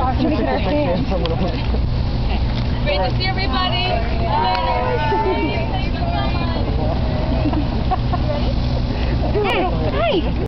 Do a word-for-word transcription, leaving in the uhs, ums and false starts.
Can we get our hands? Great to see everybody. Bye. Hey, hi.